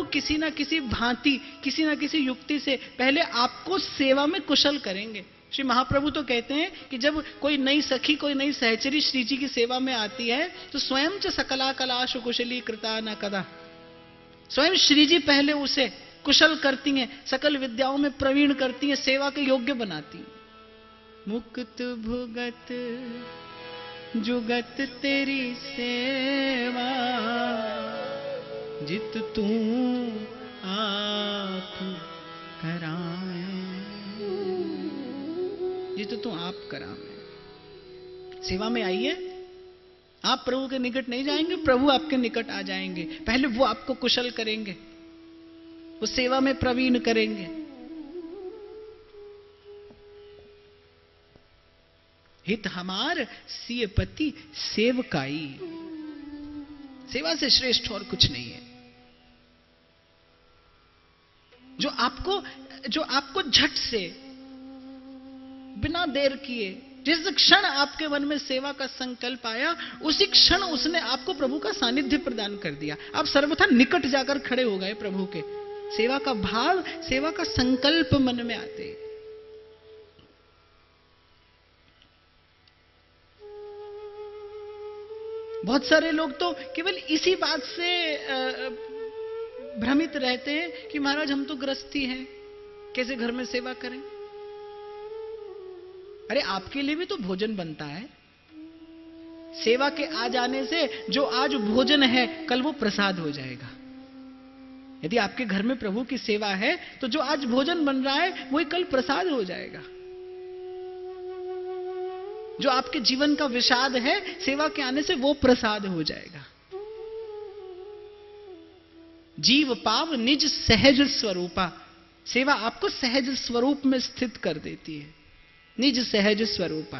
किसी ना किसी भांति, किसी ना किसी युक्ति से पहले आपको सेवा में कुशल करेंगे। श्री महाप्रभु तो कहते हैं कि जब कोई नई सखी, कोई नई सहचरी श्री जी की सेवा में आती है तो स्वयं च सकला कलाशु कुशली कृता न कदा, स्वयं श्री जी पहले उसे कुशल करती हैं, सकल विद्याओं में प्रवीण करती हैं, सेवा के योग्य बनाती हैं। मुक्त भुगत जुगत तेरी सेवा, जित तू आप कराए, जित तू आप कराए। सेवा में आइए, आप प्रभु के निकट नहीं जाएंगे, प्रभु आपके निकट आ जाएंगे। पहले वो आपको कुशल करेंगे, वो सेवा में प्रवीण करेंगे। हित हमार सिय पति सेवकाई, सेवा से श्रेष्ठ और कुछ नहीं है। जो आपको झट से बिना देर किए, जिस क्षण आपके मन में सेवा का संकल्प आया उसी क्षण उसने आपको प्रभु का सानिध्य प्रदान कर दिया। आप सर्वथा निकट जाकर खड़े हो गए प्रभु के। सेवा का भाव, सेवा का संकल्प मन में आते। बहुत सारे लोग तो केवल इसी बात से भ्रमित रहते हैं कि महाराज हम तो गृहस्थी हैं, कैसे घर में सेवा करें। अरे आपके लिए भी तो भोजन बनता है। सेवा के आ जाने से जो आज भोजन है कल वो प्रसाद हो जाएगा। यदि आपके घर में प्रभु की सेवा है तो जो आज भोजन बन रहा है वही कल प्रसाद हो जाएगा। जो आपके जीवन का विषाद है सेवा के आने से वो प्रसाद हो जाएगा। जीव पाव निज सहज स्वरूपा, सेवा आपको सहज स्वरूप में स्थित कर देती है। निज सहज स्वरूपा,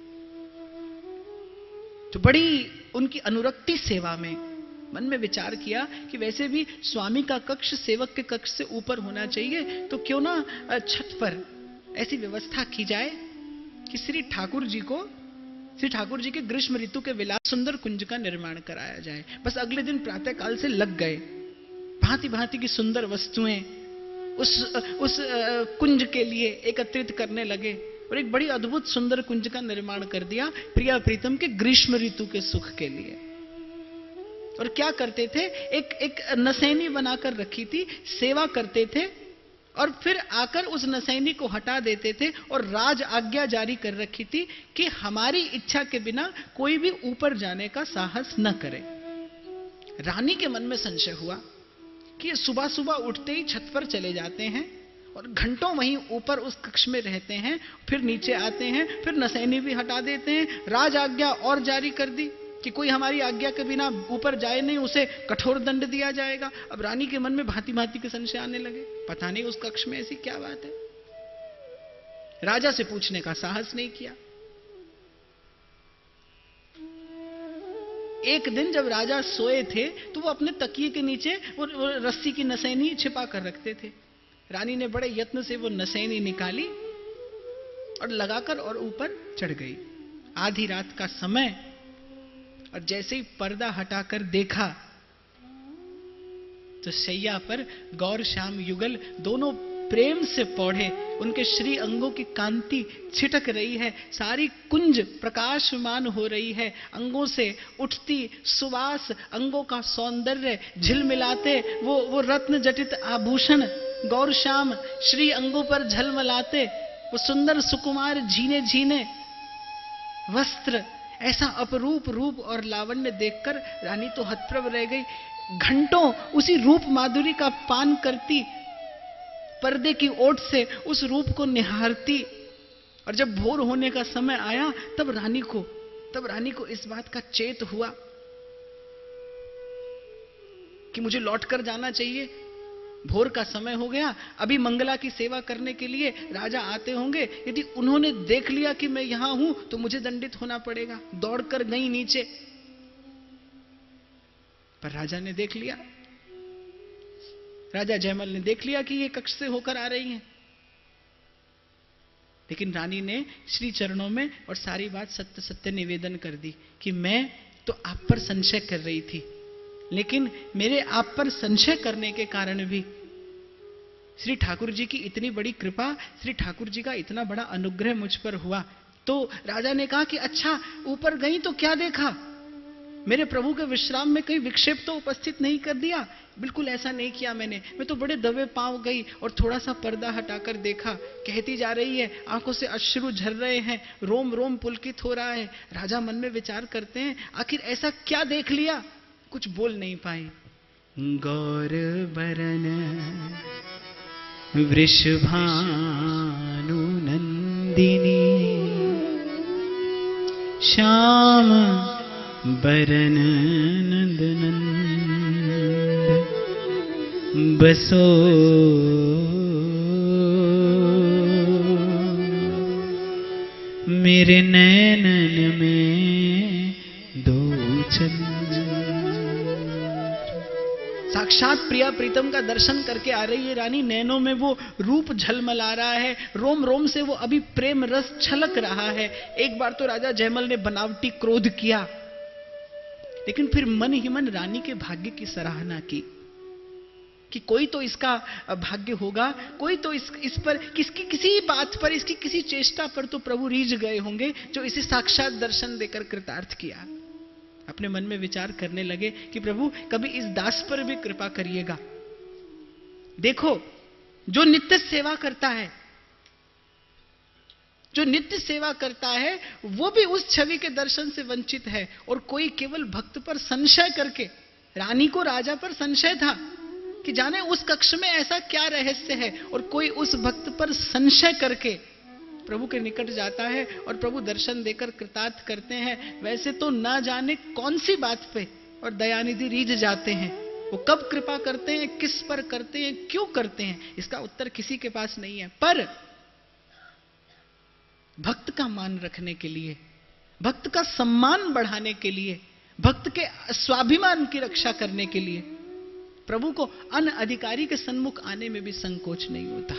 तो बड़ी उनकी अनुरक्ति सेवा में। मन में विचार किया कि वैसे भी स्वामी का कक्ष सेवक के कक्ष से ऊपर होना चाहिए, तो क्यों ना छत पर ऐसी व्यवस्था की जाए कि श्री ठाकुर जी के ग्रीष्म ऋतु के विलास सुंदर कुंज का निर्माण कराया जाए। बस अगले दिन प्रातः काल से लग गए, भांति भांति की सुंदर वस्तुएं उस कुंज के लिए एकत्रित करने लगे और एक बड़ी अद्भुत सुंदर कुंज का निर्माण कर दिया प्रिया प्रीतम के ग्रीष्म ऋतु के सुख के लिए। और क्या करते थे, एक नसैनी बनाकर रखी थी, सेवा करते थे और फिर आकर उस नसैनी को हटा देते थे और राज आज्ञा जारी कर रखी थी कि हमारी इच्छा के बिना कोई भी ऊपर जाने का साहस न करे। रानी के मन में संशय हुआ कि सुबह सुबह उठते ही छत पर चले जाते हैं और घंटों वहीं ऊपर उस कक्ष में रहते हैं, फिर नीचे आते हैं, फिर नसैनी भी हटा देते हैं, राज आज्ञा और जारी कर दी कि कोई हमारी आज्ञा के बिना ऊपर जाए नहीं, उसे कठोर दंड दिया जाएगा। अब रानी के मन में भांति भांति के संशय आने लगे, पता नहीं उस कक्ष में ऐसी क्या बात है। राजा से पूछने का साहस नहीं किया। एक दिन जब राजा सोए थे तो वो अपने तकिए के नीचे वो रस्सी की नसैनी छिपा कर रखते थे। रानी ने बड़े यत्न से वो नसैनी निकाली और लगाकर और ऊपर चढ़ गई। आधी रात का समय, और जैसे ही पर्दा हटाकर देखा तो शैया पर गौर श्याम युगल दोनों प्रेम से पौढ़े, उनके श्री अंगों की कांति छिटक रही है, सारी कुंज प्रकाशमान हो रही है, अंगों से उठती सुवास, अंगों का सौंदर्य झिलमिलाते वो रत्न जटित आभूषण गौर श्याम श्री अंगों पर झलमलाते, वो सुंदर सुकुमार झीने झीने वस्त्र, ऐसा अपरूप रूप और लावण्य देखकर रानी तो हतप्रभ रह गई। घंटों उसी रूप माधुरी का पान करती, पर्दे की ओट से उस रूप को निहारती। और जब भोर होने का समय आया तब रानी को इस बात का चेत हुआ कि मुझे लौटकर जाना चाहिए। भोर का समय हो गया, अभी मंगला की सेवा करने के लिए राजा आते होंगे, यदि उन्होंने देख लिया कि मैं यहां हूं तो मुझे दंडित होना पड़ेगा। दौड़कर गई नीचे, पर राजा ने देख लिया, राजा जयमल ने देख लिया कि ये कक्ष से होकर आ रही हैं। लेकिन रानी ने श्री चरणों में और सारी बात सत्य सत्य निवेदन कर दी कि मैं तो आप पर संशय कर रही थी, लेकिन मेरे आप पर संशय करने के कारण भी श्री ठाकुर जी की इतनी बड़ी कृपा, श्री ठाकुर जी का इतना बड़ा अनुग्रह मुझ पर हुआ। तो राजा ने कहा कि अच्छा, ऊपर गई तो क्या देखा? मेरे प्रभु के विश्राम में कहीं विक्षेप तो उपस्थित नहीं कर दिया? बिल्कुल ऐसा नहीं किया मैंने। मैं तो बड़े दबे पांव गई और थोड़ा सा पर्दा हटाकर देखा। कहती जा रही है, आंखों से अश्रु झर रहे हैं, रोम रोम पुलकित हो रहा है। राजा मन में विचार करते हैं, आखिर ऐसा क्या देख लिया? कुछ बोल नहीं पाए। गौर बरन वृषभानु नंदिनी, श्याम बरन नंद नंद, बसो मेरे नैनन में दो चंद्र। साक्षात प्रिया प्रीतम का दर्शन करके आ रही है रानी, नैनों में वो रूप झलमला रहा है, रोम रोम से वो अभी प्रेम रस छलक रहा है। एक बार तो राजा जयमल ने बनावटी क्रोध किया, लेकिन फिर मन ही मन रानी के भाग्य की सराहना की कि कोई तो इसका भाग्य होगा, कोई तो इस पर किसी बात पर, इसकी किसी चेष्टा पर तो प्रभु रीझ गए होंगे जो इसे साक्षात दर्शन देकर कृतार्थ किया। अपने मन में विचार करने लगे कि प्रभु कभी इस दास पर भी कृपा करिएगा। देखो, जो नित्य सेवा करता है, जो नित्य सेवा करता है, वो भी उस छवि के दर्शन से वंचित है। और कोई केवल भक्त पर संशय करके, रानी को राजा पर संशय था कि जाने उस कक्ष में ऐसा क्या रहस्य है, और कोई उस भक्त पर संशय करके प्रभु के निकट जाता है और प्रभु दर्शन देकर कृतार्थ करते हैं। वैसे तो ना जाने कौन सी बात पे और दयानिधि रीझ जाते हैं। वो कब कृपा करते हैं, किस पर करते हैं, क्यों करते हैं, इसका उत्तर किसी के पास नहीं है। पर भक्त का मान रखने के लिए, भक्त का सम्मान बढ़ाने के लिए, भक्त के स्वाभिमान की रक्षा करने के लिए प्रभु को अन्य अधिकारी के सन्मुख आने में भी संकोच नहीं होता।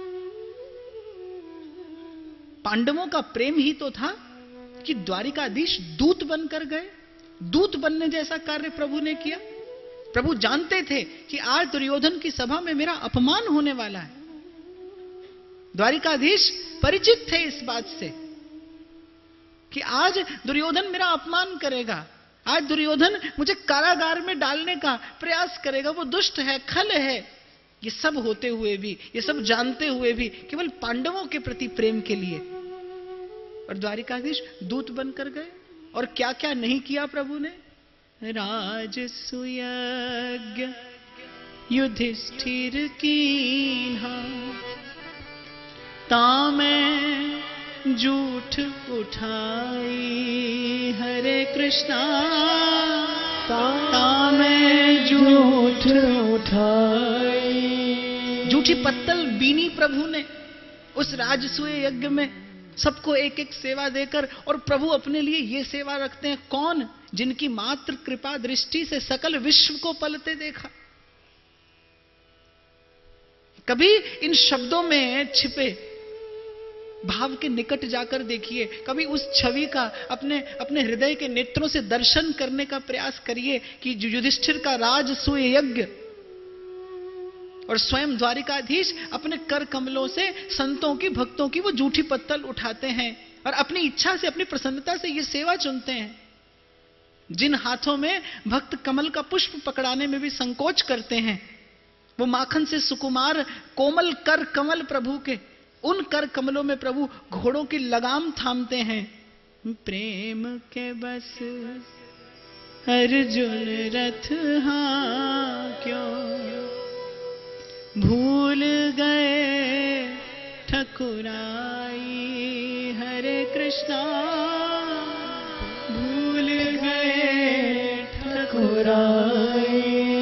पांडवों का प्रेम ही तो था कि द्वारिकाधीश दूत बनकर गए। दूत बनने जैसा कार्य प्रभु ने किया। प्रभु जानते थे कि आज दुर्योधन की सभा में मेरा अपमान होने वाला है। द्वारिकाधीश परिचित थे इस बात से कि आज दुर्योधन मेरा अपमान करेगा, आज दुर्योधन मुझे कारागार में डालने का प्रयास करेगा, वो दुष्ट है, खल है। ये सब होते हुए भी, ये सब जानते हुए भी केवल पांडवों के प्रति प्रेम के लिए और द्वारिकाधीश दूत बनकर गए। और क्या क्या नहीं किया प्रभु ने। राजसूयज्ञ युधिष्ठिर कीन्हा, तामें झूठ उठाई हरे कृष्णा, तामें झूठ उठाई। झूठी पत्तल बीनी प्रभु ने उस राजसूय यज्ञ में सबको एक एक सेवा देकर, और प्रभु अपने लिए ये सेवा रखते हैं कौन? जिनकी मात्र कृपा दृष्टि से सकल विश्व को पलते देखा। कभी इन शब्दों में छिपे भाव के निकट जाकर देखिए, कभी उस छवि का अपने हृदय के नेत्रों से दर्शन करने का प्रयास करिए कि युधिष्ठिर का राजसूय यज्ञ और स्वयं द्वारिकाधीश अपने कर कमलों से संतों की, भक्तों की वो झूठी पत्तल उठाते हैं और अपनी इच्छा से, अपनी प्रसन्नता से ये सेवा चुनते हैं। जिन हाथों में भक्त कमल का पुष्प पकड़ाने में भी संकोच करते हैं, वो माखन से सुकुमार कोमल कर कमल प्रभु के, उन कर कमलों में प्रभु घोड़ों की लगाम थामते हैं। प्रेम के बस अर्जुन रथ क्यों भूल गए ठकुराई हरे कृष्णा, भूल गए ठकुराई।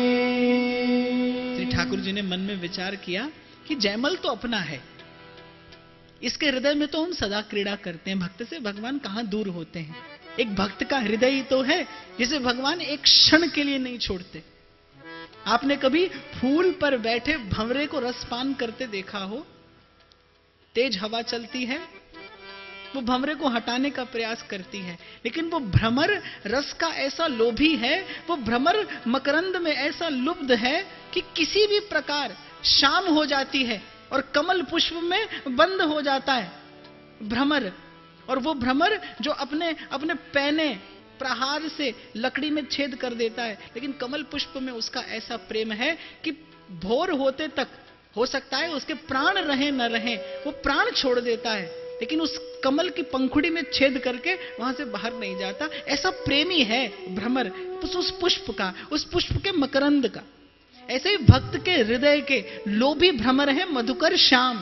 श्री ठाकुर जी ने मन में विचार किया कि जयमल तो अपना है, इसके हृदय में तो हम सदा क्रीड़ा करते हैं। भक्त से भगवान कहां दूर होते हैं। एक भक्त का हृदय ही तो है जिसे भगवान एक क्षण के लिए नहीं छोड़ते। आपने कभी फूल पर बैठे भंवरे को रसपान करते देखा हो? तेज हवा चलती है, वो भंवरे को हटाने का प्रयास करती है, लेकिन वो भ्रमर रस का ऐसा लोभी है, वो भ्रमर मकरंद में ऐसा लुब्ध है कि किसी भी प्रकार शाम हो जाती है और कमल पुष्प में बंद हो जाता है भ्रमर। और वो भ्रमर जो अपने अपने पैने प्रहार से लकड़ी में छेद कर देता है, लेकिन कमल पुष्प में उसका ऐसा प्रेम है कि भोर होते तक हो सकता है उसके प्राण रहे न रहे, वो प्राण छोड़ देता है, लेकिन उस कमल की पंखुड़ी में छेद करके वहां से बाहर नहीं जाता। ऐसा प्रेमी है भ्रमर उस पुष्प का, उस पुष्प के मकरंद का। ऐसे ही भक्त के हृदय के लोभी भ्रमर है मधुकर श्याम।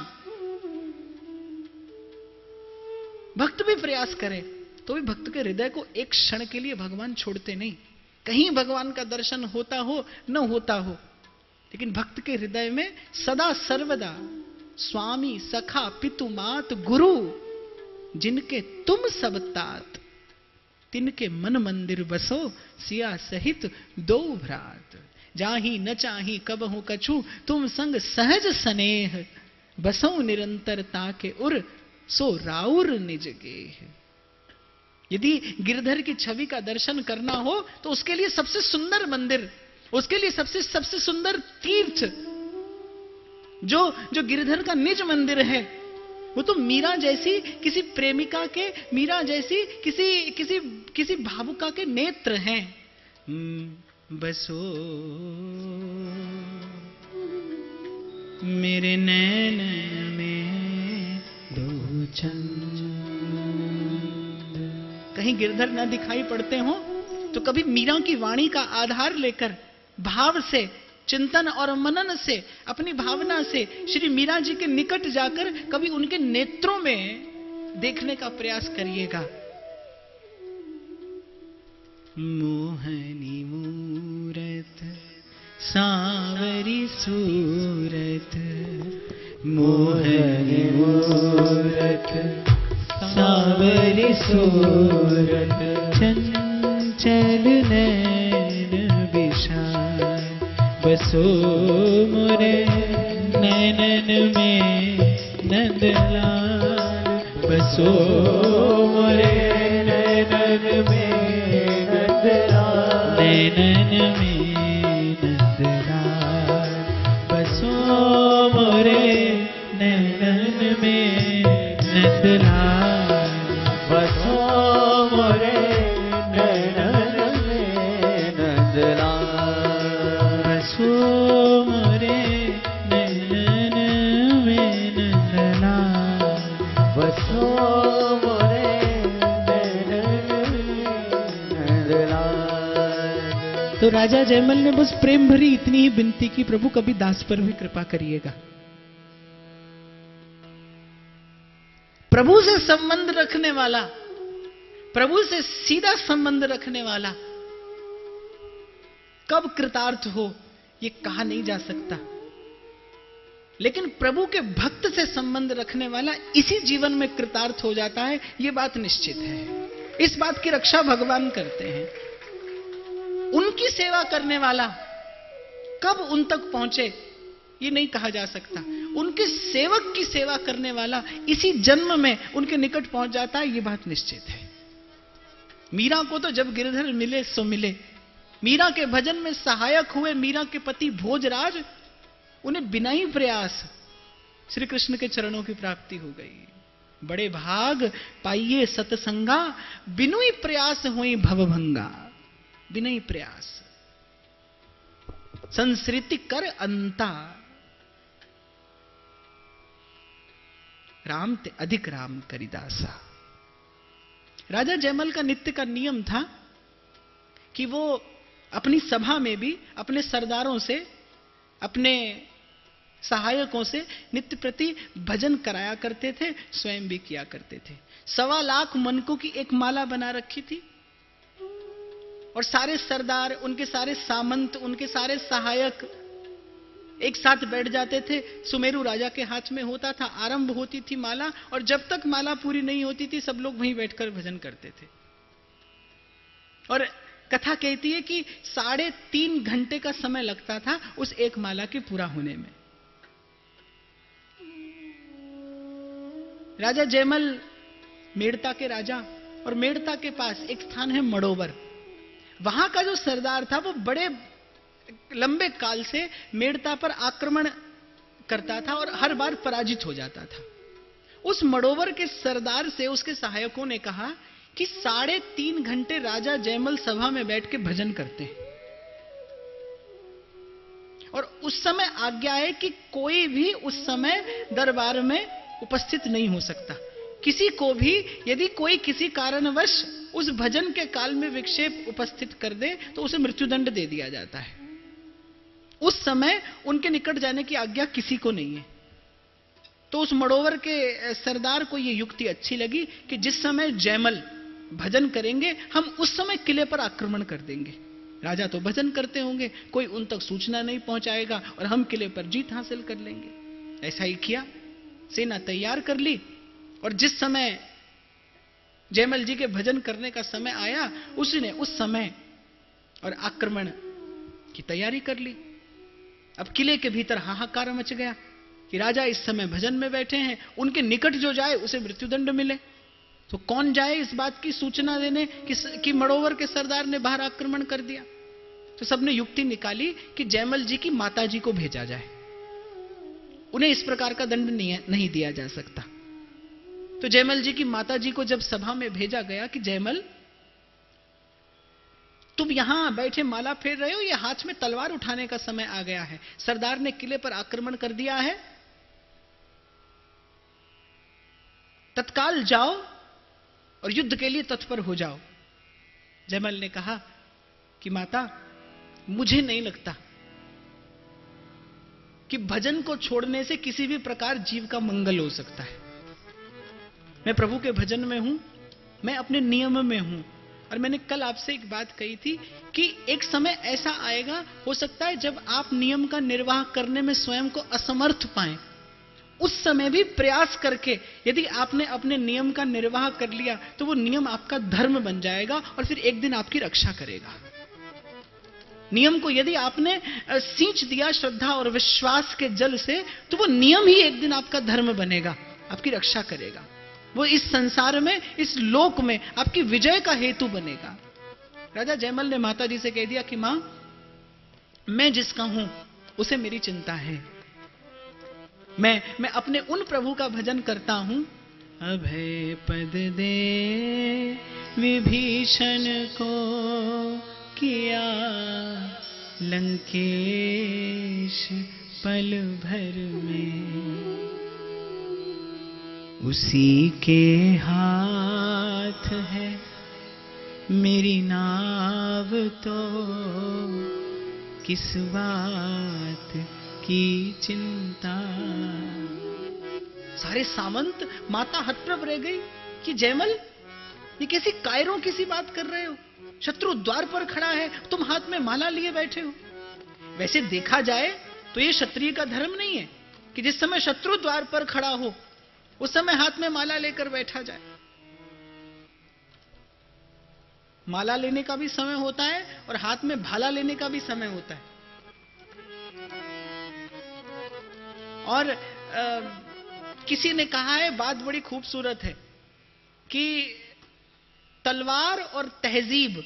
भक्त भी प्रयास करे तो भी भक्त के हृदय को एक क्षण के लिए भगवान छोड़ते नहीं। कहीं भगवान का दर्शन होता हो न होता हो, लेकिन भक्त के हृदय में सदा सर्वदा स्वामी सखा पितु मात गुरु जिनके तुम सब तात, तिनके मन मंदिर बसो सिया सहित दो भ्रात। जाही न चाही कबहु कछु तुम संग सहज स्नेह, बसो निरंतर ताके उर सो राउर निज गेह। यदि गिरधर की छवि का दर्शन करना हो तो उसके लिए सबसे सुंदर मंदिर, उसके लिए सबसे सुंदर तीर्थ जो गिरधर का निज मंदिर है, वो तो मीरा जैसी किसी प्रेमिका के, मीरा जैसी किसी भावुका के नेत्र हैं। बसो मेरे नैन में दो चंद। कहीं गिरधर न दिखाई पड़ते हो तो कभी मीरा की वाणी का आधार लेकर भाव से, चिंतन और मनन से, अपनी भावना से श्री मीरा जी के निकट जाकर कभी उनके नेत्रों में देखने का प्रयास करिएगा। मोहनी मूरत सांवरी सूरत, मोहनी मूरत सांवरी सूरत, चंचल नैन विशाल, बसो मोरे नैनन में नंदलाल, बसो मोरे नैनन में नंदलाल, नैनन में नंदलाल, बसो मोरे नैनन में नंदलाल, बसो मोरे नैनन में नंदलाल, बसो मोरे नैनन में नंदलाल, बसो मोरे नैनन में नंदलाल। तो राजा जयमल ने बस प्रेम भरी इतनी ही विनती की, प्रभु कभी दास पर भी कृपा करिएगा। प्रभु से संबंध रखने वाला, प्रभु से सीधा संबंध रखने वाला कब कृतार्थ हो यह कहा नहीं जा सकता, लेकिन प्रभु के भक्त से संबंध रखने वाला इसी जीवन में कृतार्थ हो जाता है, यह बात निश्चित है। इस बात की रक्षा भगवान करते हैं। उनकी सेवा करने वाला कब उन तक पहुंचे ये नहीं कहा जा सकता। उनके सेवक की सेवा करने वाला इसी जन्म में उनके निकट पहुंच जाता है, ये बात निश्चित है। मीरा को तो जब गिरधर मिले सो मिले, मीरा के भजन में सहायक हुए मीरा के पति भोजराज, उन्हें बिना ही प्रयास श्री कृष्ण के चरणों की प्राप्ति हो गई। बड़े भाग पाइये सतसंगा, बिनु ही प्रयास हुई भवभंगा। बिना ही प्रयास संसृति कर अंता, राम ते अधिक राम करिदासा। राजा जयमल का नित्य का नियम था कि वो अपनी सभा में भी अपने सरदारों से, अपने सहायकों से नित्य प्रति भजन कराया करते थे, स्वयं भी किया करते थे। 1.25 लाख मनकों की एक माला बना रखी थी और सारे सरदार, उनके सारे सामंत, उनके सारे सहायक एक साथ बैठ जाते थे। सुमेरु राजा के हाथ में होता था, आरंभ होती थी माला, और जब तक माला पूरी नहीं होती थी सब लोग वहीं बैठकर भजन करते थे। और कथा कहती है कि 3.5 घंटे का समय लगता था उस एक माला के पूरा होने में। राजा जयमल मेड़ता के राजा, और मेड़ता के पास एक स्थान है मड़ोवर। वहां का जो सरदार था वो बड़े लंबे काल से मेड़ता पर आक्रमण करता था और हर बार पराजित हो जाता था। उस मड़ोवर के सरदार से उसके सहायकों ने कहा कि 3.5 घंटे राजा जयमल सभा में बैठ के भजन करते हैं, और उस समय आज्ञा है कि कोई भी उस समय दरबार में उपस्थित नहीं हो सकता। किसी को भी यदि कोई किसी कारणवश उस भजन के काल में विक्षेप उपस्थित कर दे तो उसे मृत्युदंड दे दिया जाता है। उस समय उनके निकट जाने की आज्ञा किसी को नहीं है। तो उस मड़ोवर के सरदार को यह युक्ति अच्छी लगी कि जिस समय जयमल भजन करेंगे हम उस समय किले पर आक्रमण कर देंगे। राजा तो भजन करते होंगे, कोई उन तक सूचना नहीं पहुंचाएगा और हम किले पर जीत हासिल कर लेंगे। ऐसा ही किया, सेना तैयार कर ली, और जिस समय जयमल जी के भजन करने का समय आया उसने उस समय और आक्रमण की तैयारी कर ली। अब किले के भीतर हाहाकार मच गया कि राजा इस समय भजन में बैठे हैं, उनके निकट जो जाए उसे मृत्युदंड मिले। तो कौन जाए इस बात की सूचना देने कि मड़ोवर के सरदार ने बाहर आक्रमण कर दिया। तो सबने युक्ति निकाली कि जयमल जी की माता जी को भेजा जाए, उन्हें इस प्रकार का दंड नहीं दिया जा सकता। तो जयमल जी की माता जी को जब सभा में भेजा गया कि जयमल तुम यहां बैठे माला फेर रहे हो, यह हाथ में तलवार उठाने का समय आ गया है, सरदार ने किले पर आक्रमण कर दिया है, तत्काल जाओ और युद्ध के लिए तत्पर हो जाओ। जयमल ने कहा कि माता, मुझे नहीं लगता कि भजन को छोड़ने से किसी भी प्रकार जीव का मंगल हो सकता है। मैं प्रभु के भजन में हूं, मैं अपने नियम में हूं, और मैंने कल आपसे एक बात कही थी कि एक समय ऐसा आएगा, हो सकता है जब आप नियम का निर्वाह करने में स्वयं को असमर्थ पाएं, उस समय भी प्रयास करके यदि आपने अपने नियम का निर्वाह कर लिया तो वो नियम आपका धर्म बन जाएगा और फिर एक दिन आपकी रक्षा करेगा। नियम को यदि आपने सींच दिया श्रद्धा और विश्वास के जल से तो वो नियम ही एक दिन आपका धर्म बनेगा, आपकी रक्षा करेगा। वो इस संसार में, इस लोक में आपकी विजय का हेतु बनेगा। राजा जयमल ने माता जी से कह दिया कि मां, मैं जिसका हूं उसे मेरी चिंता है, मैं अपने उन प्रभु का भजन करता हूं। अभय पद दे विभीषण को किया लंकेश पल भर में, उसी के हाथ है मेरी नाव तो किस बात की चिंता। सारे सामंत माता हतप्रभ रह गई कि जयमल, ये कैसी कायरों की सी बात कर रहे हो, शत्रु द्वार पर खड़ा है, तुम हाथ में माला लिए बैठे हो। वैसे देखा जाए तो ये क्षत्रिय का धर्म नहीं है कि जिस समय शत्रु द्वार पर खड़ा हो उस समय हाथ में माला लेकर बैठा जाए। माला लेने का भी समय होता है और हाथ में भाला लेने का भी समय होता है। और किसी ने कहा है, बात बड़ी खूबसूरत है, कि तलवार और तहजीब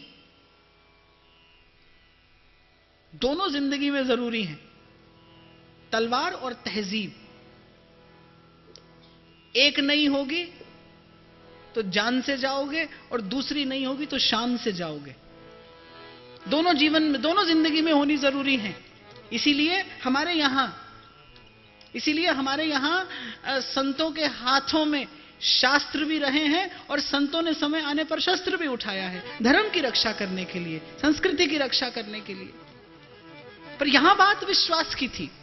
दोनों जिंदगी में जरूरी हैं। तलवार और तहजीब एक नहीं होगी तो जान से जाओगे और दूसरी नहीं होगी तो शान से जाओगे। दोनों जीवन में, दोनों जिंदगी में होनी जरूरी है। इसीलिए हमारे यहां संतों के हाथों में शास्त्र भी रहे हैं और संतों ने समय आने पर शस्त्र भी उठाया है, धर्म की रक्षा करने के लिए, संस्कृति की रक्षा करने के लिए। पर यहां बात विश्वास की थी।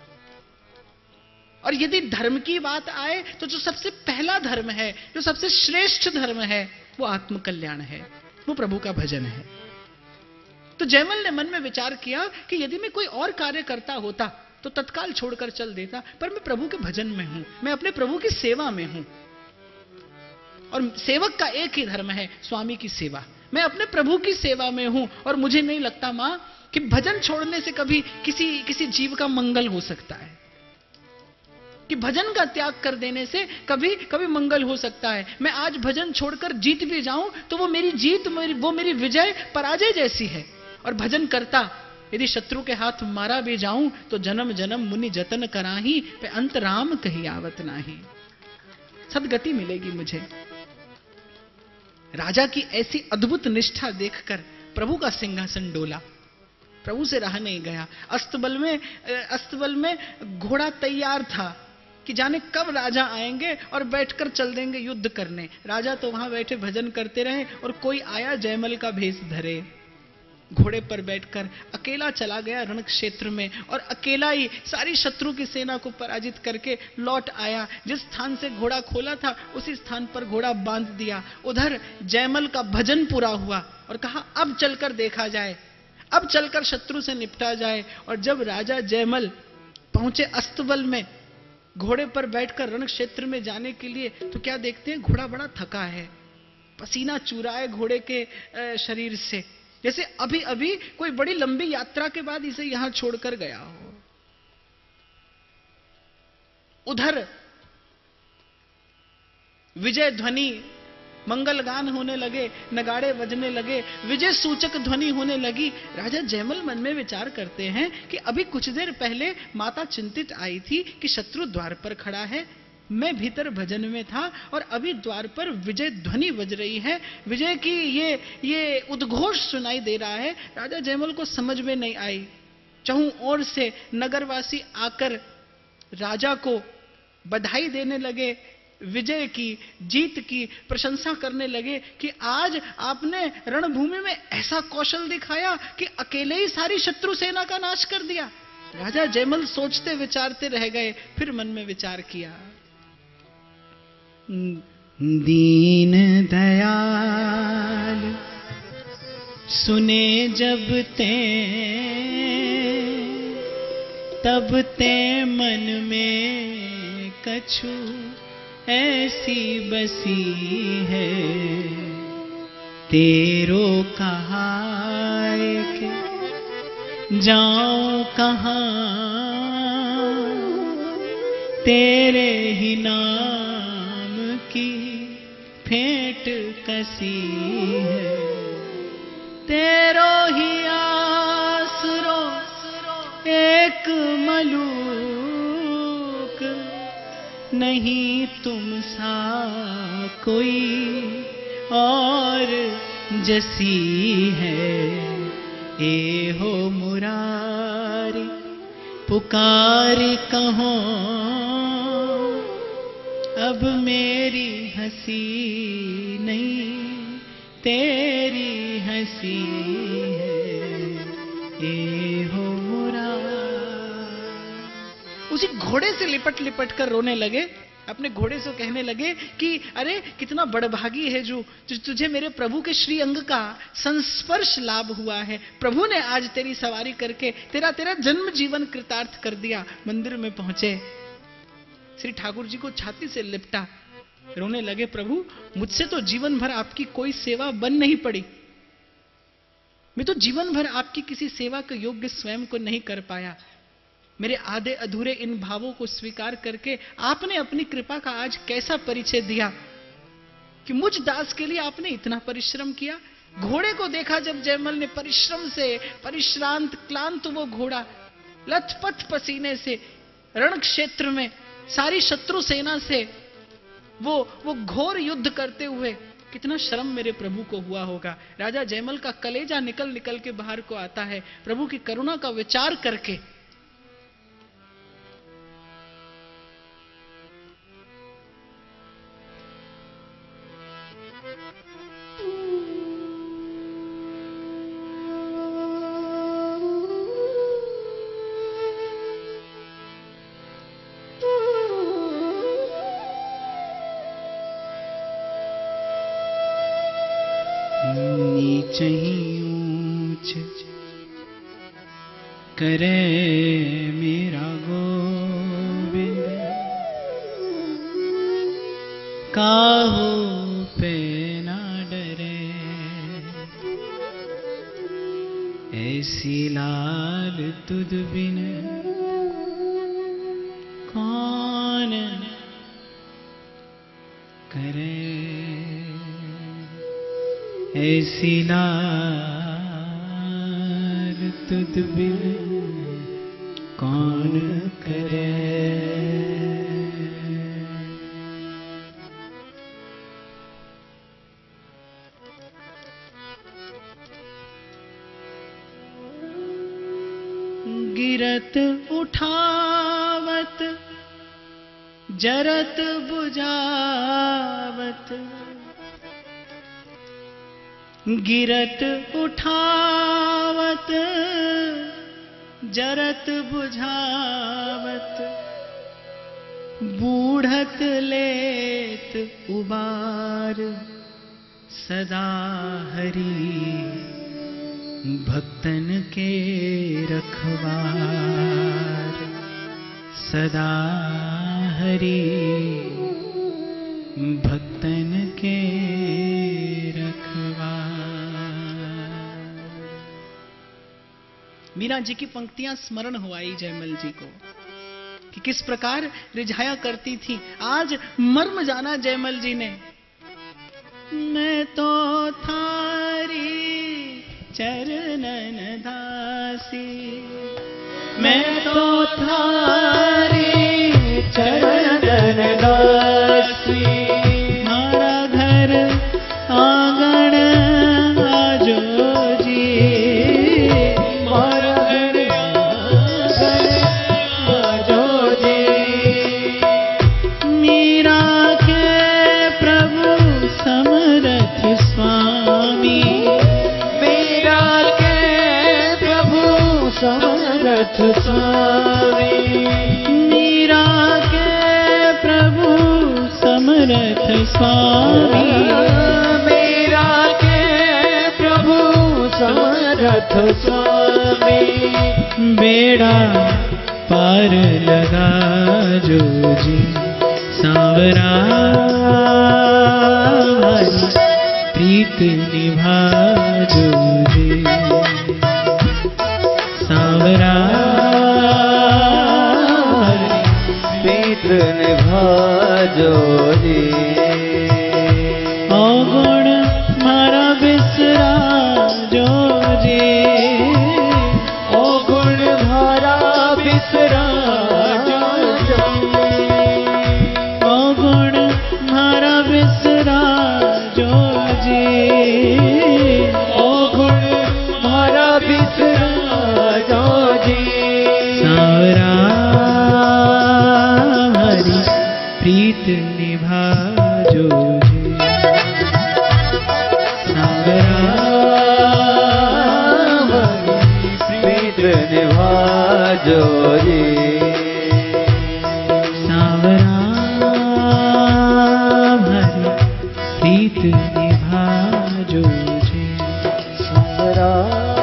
और यदि धर्म की बात आए तो जो सबसे पहला धर्म है, जो सबसे श्रेष्ठ धर्म है, वो आत्मकल्याण है, वो प्रभु का भजन है। तो जयमल ने मन में विचार किया कि यदि मैं कोई और कार्य करता होता तो तत्काल छोड़कर चल देता, पर मैं प्रभु के भजन में हूं, मैं अपने प्रभु की सेवा में हूं। और सेवक का एक ही धर्म है, स्वामी की सेवा। मैं अपने प्रभु की सेवा में हूं और मुझे नहीं लगता मां कि भजन छोड़ने से कभी किसी जीव का मंगल हो सकता है। कि भजन का त्याग कर देने से कभी कभी मंगल हो सकता है। मैं आज भजन छोड़कर जीत भी जाऊं तो वो मेरी जीत, वो मेरी विजय पराजय जैसी है। और भजन करता यदि शत्रु के हाथ मारा भी जाऊं तो जन्म जन्म मुनि जतन कराही, पे अंत राम कही आवत नाही। सदगति मिलेगी मुझे। राजा की ऐसी अद्भुत निष्ठा देखकर प्रभु का सिंहासन डोला, प्रभु से रहा नहीं गया। अस्तबल में घोड़ा तैयार था कि जाने कब राजा आएंगे और बैठकर चल देंगे युद्ध करने। राजा तो वहां बैठे भजन करते रहे और कोई आया जयमल का भेष धरे, घोड़े पर बैठकर अकेला चला गया रण क्षेत्र में और अकेला ही सारी शत्रु की सेना को पराजित करके लौट आया। जिस स्थान से घोड़ा खोला था उसी स्थान पर घोड़ा बांध दिया। उधर जयमल का भजन पूरा हुआ और कहा अब चलकर देखा जाए, अब चलकर शत्रु से निपटा जाए। और जब राजा जयमल पहुंचे अस्तबल में घोड़े पर बैठकर रण क्षेत्र में जाने के लिए, तो क्या देखते हैं, घोड़ा बड़ा थका है, पसीना चूरा है घोड़े के शरीर से, जैसे अभी अभी कोई बड़ी लंबी यात्रा के बाद इसे यहां छोड़कर गया हो। उधर विजय ध्वनि, मंगल गान होने लगे, नगाड़े बजने लगे, विजय सूचक ध्वनि होने लगी। राजा जयमल मन में विचार करते हैं कि अभी कुछ देर पहले माता चिंतित आई थी कि शत्रु द्वार पर खड़ा है, मैं भीतर भजन में था और अभी द्वार पर विजय ध्वनि बज रही है, विजय की ये उद्घोष सुनाई दे रहा है। राजा जयमल को समझ में नहीं आई। चहुं ओर से नगरवासी आकर राजा को बधाई देने लगे, विजय की, जीत की प्रशंसा करने लगे कि आज आपने रणभूमि में ऐसा कौशल दिखाया कि अकेले ही सारी शत्रु सेना का नाश कर दिया। राजा जयमल सोचते विचारते रह गए, फिर मन में विचार किया, दीन दयाल सुने जब ते, तब ते मन में कछु ऐसी बसी है, तेरो कहा के जाऊं कहां, तेरे ही नाम की फेंट कसी है, तेरो ही आसरो एक मलूक, नहीं तुम सा कोई और जसी है। ए हो मुरारी पुकारी कहो, अब मेरी हंसी नहीं तेरी हंसी है। ए हो उसी घोड़े से लिपट लिपट कर रोने लगे, अपने घोड़े से कहने लगे कि अरे कितना बड़भागी है जो तुझे मेरे प्रभु के श्री अंग का संस्पर्श लाभ हुआ है। प्रभु ने आज तेरी सवारी करके तेरा जन्म जीवन कृतार्थ कर दिया। मंदिर में पहुंचे, श्री ठाकुर जी को छाती से लिपटा, रोने लगे, प्रभु मुझसे तो जीवन भर आपकी कोई सेवा बन नहीं पड़ी, मैं तो जीवन भर आपकी किसी सेवा के योग्य स्वयं को नहीं कर पाया। मेरे आधे अधूरे इन भावों को स्वीकार करके आपने अपनी कृपा का आज कैसा परिचय दिया कि मुझ दास के लिए आपने इतना परिश्रम किया। घोड़े को देखा जब जयमल ने, परिश्रम से परिश्रांत क्लांत वो घोड़ा लथपथ पसीने से रण क्षेत्र में सारी शत्रु सेना से वो घोर युद्ध करते हुए, कितना श्रम मेरे प्रभु को हुआ होगा। राजा जयमल का कलेजा निकल निकल के बाहर को आता है प्रभु की करुणा का विचार करके। करे मेरा गोविंद, काहो पे ना डरे, ऐसी लाल तुद बिन कौन ऐसी लार तुद बिन कौन करे। गिरत उठावत जरत बुझावत, गिरत उठावत जरत बुझावत, बूढ़त लेत उबार सदा हरि भक्तन के रखवार। सदा हरि भक्तन के रखवार। मीरा जी की पंक्तियां स्मरण हो आई जयमल जी को कि किस प्रकार रिझाया करती थी। आज मर्म जाना जयमल जी ने। मैं तो थारी चरणन दासी, मैं तो थारी चरणन दासी। मारा घर आंगन आजो जी, मारा घर आंगन आजो जी। मीरा के प्रभु समरथ स्वामी, समरथ स्वामी। मीरा के प्रभु समरथ स्वामी, मीरा के प्रभु समरथ स्वामी। बेड़ा पार लगा जो जी सांवरा, प्रीत निभा जो जी सांवरा, प्रीत निभा जो जी। अवगुण मारा बिसरा जो जी, अवगुण मारा बिसरा जो जी। अवगुण मारा बिसरा जो जी, अवगुण मारा बिसरा जो जी। सांवरा हरि प्रीत निभा जो जी, सांवरा हरि प्रीत निभा जो जी। सांवरा हरि प्रीत निभा जो जी। सांवरा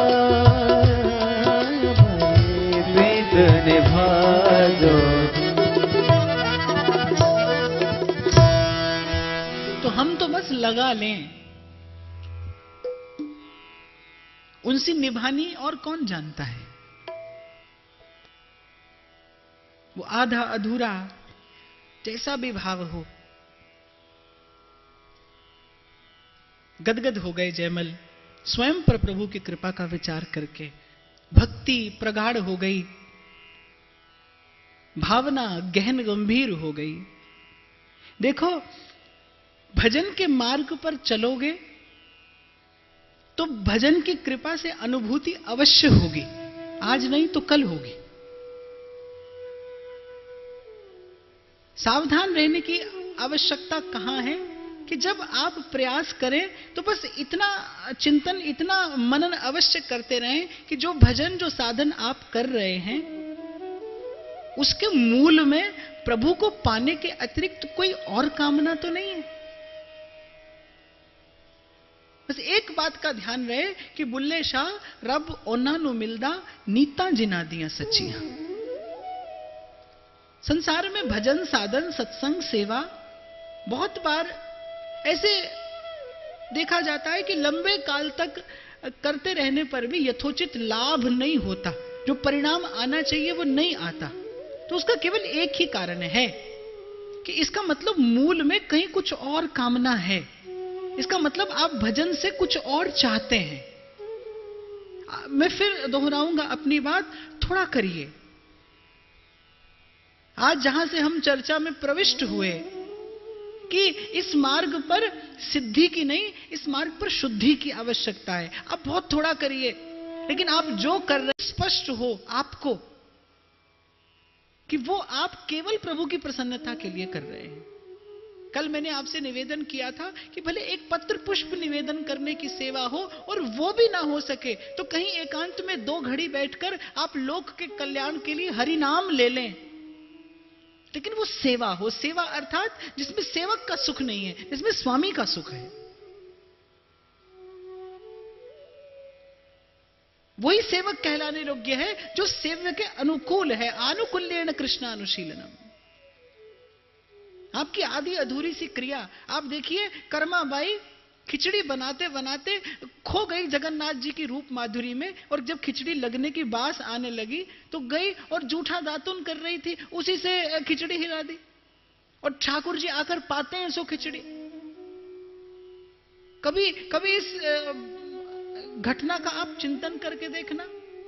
निभा जो। तो हम तो बस लगा लें, उनसे निभानी और कौन जानता है। वो आधा अधूरा जैसा भी भाव हो। गदगद हो गए जयमल स्वयं पर प्रभु की कृपा का विचार करके। भक्ति प्रगाढ़ हो गई, भावना गहन गंभीर हो गई। देखो, भजन के मार्ग पर चलोगे तो भजन की कृपा से अनुभूति अवश्य होगी, आज नहीं तो कल होगी। सावधान रहने की आवश्यकता कहां है कि जब आप प्रयास करें तो बस इतना चिंतन, इतना मनन अवश्य करते रहें कि जो भजन, जो साधन आप कर रहे हैं उसके मूल में प्रभु को पाने के अतिरिक्त कोई और कामना तो नहीं है। बस एक बात का ध्यान रहे कि बुल्ले शाह रब ओना नु मिलदा नीता जिना दिया सच्चियां। संसार में भजन, साधन, सत्संग, सेवा बहुत बार ऐसे देखा जाता है कि लंबे काल तक करते रहने पर भी यथोचित लाभ नहीं होता, जो परिणाम आना चाहिए वो नहीं आता। तो उसका केवल एक ही कारण है कि इसका मतलब मूल में कहीं कुछ और कामना है। इसका मतलब आप भजन से कुछ और चाहते हैं। मैं फिर दोहराऊंगा अपनी बात, थोड़ा करिए। आज जहां से हम चर्चा में प्रविष्ट हुए कि इस मार्ग पर सिद्धि की नहीं, इस मार्ग पर शुद्धि की आवश्यकता है। आप बहुत थोड़ा करिए, लेकिन आप जो कर रहे हैं स्पष्ट हो आपको कि वो आप केवल प्रभु की प्रसन्नता के लिए कर रहे हैं। कल मैंने आपसे निवेदन किया था कि भले एक पत्र पुष्प निवेदन करने की सेवा हो, और वो भी ना हो सके तो कहीं एकांत में 2 घड़ी बैठकर आप लोक के कल्याण के लिए हरि नाम ले लें, लेकिन वो सेवा हो। सेवा अर्थात जिसमें सेवक का सुख नहीं है, जिसमें स्वामी का सुख है। वही सेवक कहलाने योग्य है जो सेव्य के अनुकूल है। आनुकूल्येन कृष्णानुशीलनम। आपकी आधी अधूरी सी क्रिया, आप देखिए कर्माबाई खिचड़ी बनाते बनाते खो गई जगन्नाथ जी की रूप माधुरी में, और जब खिचड़ी लगने की बास आने लगी तो गई और जूठा दातुन कर रही थी, उसी से खिचड़ी हिला दी, और ठाकुर जी आकर पाते हैं सो खिचड़ी। कभी कभी इस घटना का आप चिंतन करके देखना।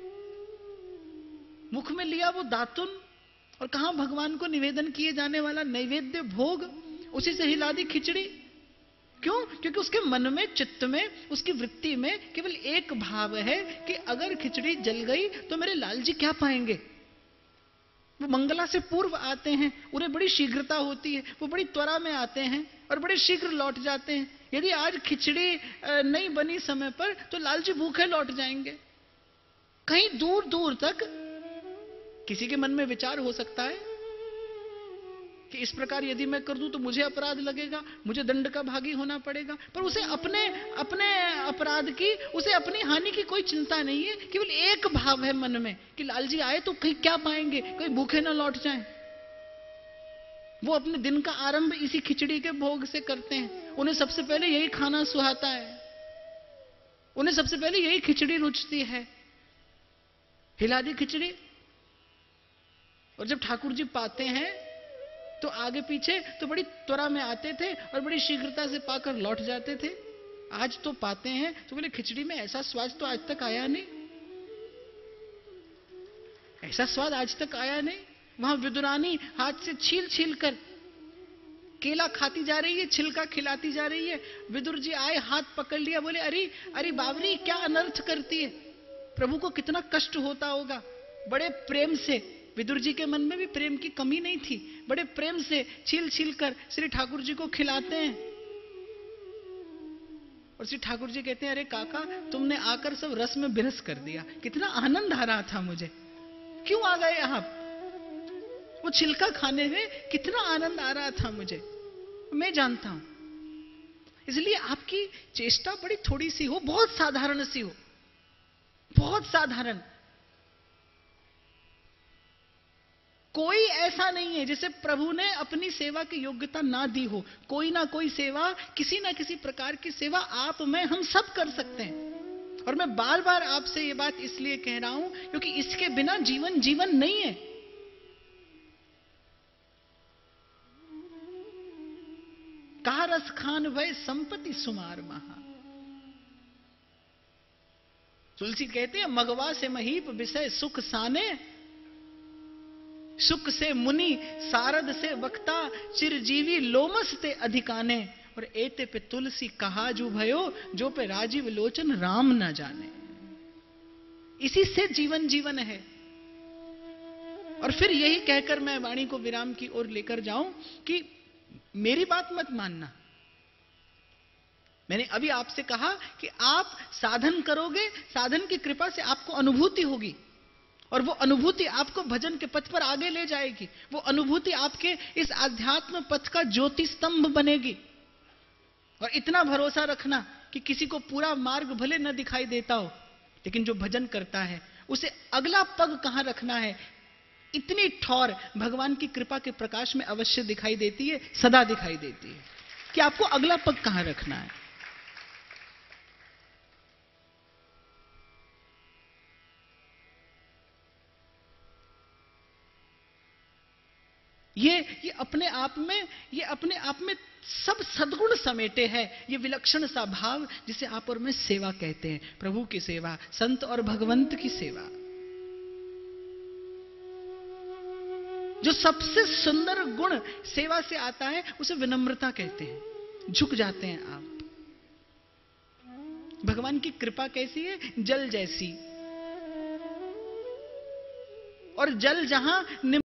मुख में लिया वो दातुन, और कहां भगवान को निवेदन किए जाने वाला नैवेद्य भोग, उसी से हिला दी खिचड़ी। क्यों? क्योंकि उसके मन में, चित्त में, उसकी वृत्ति में केवल एक भाव है कि अगर खिचड़ी जल गई तो मेरे लाल जी क्या पाएंगे। वो मंगला से पूर्व आते हैं, उन्हें बड़ी शीघ्रता होती है, वो बड़ी त्वरा में आते हैं और बड़े शीघ्र लौट जाते हैं। यदि आज खिचड़ी नहीं बनी समय पर तो लाल जी भूखे लौट जाएंगे। कहीं दूर दूर तक किसी के मन में विचार हो सकता है कि इस प्रकार यदि मैं कर दूं तो मुझे अपराध लगेगा, मुझे दंड का भागी होना पड़ेगा। पर उसे अपने अपने अपराध की, उसे अपनी हानि की कोई चिंता नहीं है। केवल एक भाव है मन में कि लालजी आए तो कहीं क्या पाएंगे, कहीं भूखे ना लौट जाएं। वो अपने दिन का आरंभ इसी खिचड़ी के भोग से करते हैं। उन्हें सबसे पहले यही खाना सुहाता है, उन्हें सबसे पहले यही खिचड़ी रुचती है। हिला दी खिचड़ी, और जब ठाकुर जी पाते हैं तो आगे पीछे तो बड़ी त्वरा में आते थे और बड़ी शीघ्रता से पाकर लौट जाते थे। आज तो पाते हैं तो बोले खिचड़ी में ऐसा स्वाद तो आज तक आया नहीं, ऐसा स्वाद आज तक आया नहीं। वहां विदुरानी हाथ से छील छील कर केला खाती जा रही है, छिलका खिलाती जा रही है। विदुर जी आए, हाथ पकड़ लिया, बोले अरे अरे बावरी क्या अनर्थ करती है। प्रभु को कितना कष्ट होता होगा। बड़े प्रेम से, विदुर जी के मन में भी प्रेम की कमी नहीं थी, बड़े प्रेम से छील छील कर श्री ठाकुर जी को खिलाते हैं। और श्री ठाकुर जी कहते हैं अरे काका तुमने आकर सब रस में बिरस कर दिया, कितना आनंद आ रहा था मुझे, क्यों आ गए आप। वो छिलका खाने में कितना आनंद आ रहा था मुझे, मैं जानता हूं। इसलिए आपकी चेष्टा बड़ी थोड़ी सी हो, बहुत साधारण सी हो, बहुत साधारण। कोई ऐसा नहीं है जिसे प्रभु ने अपनी सेवा की योग्यता ना दी हो। कोई ना कोई सेवा, किसी ना किसी प्रकार की सेवा आप में, हम सब कर सकते हैं। और मैं बार बार आपसे ये बात इसलिए कह रहा हूं क्योंकि इसके बिना जीवन जीवन नहीं है। कहा रस खान भय संपत्ति सुमार महा। तुलसी कहते हैं मगवा से महीप विषय सुख साने, सुख से मुनि सारद से वक्ता, चिरजीवी लोमस ते अधिकाने। और एते पे तुलसी कहा जू भयो, जो पे राजीव लोचन राम न जाने। इसी से जीवन जीवन है। और फिर यही कहकर मैं वाणी को विराम की ओर लेकर जाऊं कि मेरी बात मत मानना। मैंने अभी आपसे कहा कि आप साधन करोगे, साधन की कृपा से आपको अनुभूति होगी, और वो अनुभूति आपको भजन के पथ पर आगे ले जाएगी। वो अनुभूति आपके इस आध्यात्म पथ का ज्योति स्तंभ बनेगी। और इतना भरोसा रखना कि किसी को पूरा मार्ग भले न दिखाई देता हो, लेकिन जो भजन करता है उसे अगला पग कहां रखना है, इतनी ठौर भगवान की कृपा के प्रकाश में अवश्य दिखाई देती है, सदा दिखाई देती है कि आपको अगला पग कहां रखना है। ये अपने आप में सब सद्गुण समेटे है, ये विलक्षण सा भाव जिसे आप और मैं सेवा कहते हैं। प्रभु की सेवा, संत और भगवंत की सेवा। जो सबसे सुंदर गुण सेवा से आता है उसे विनम्रता कहते हैं। झुक जाते हैं आप। भगवान की कृपा कैसी है? जल जैसी। और जल जहां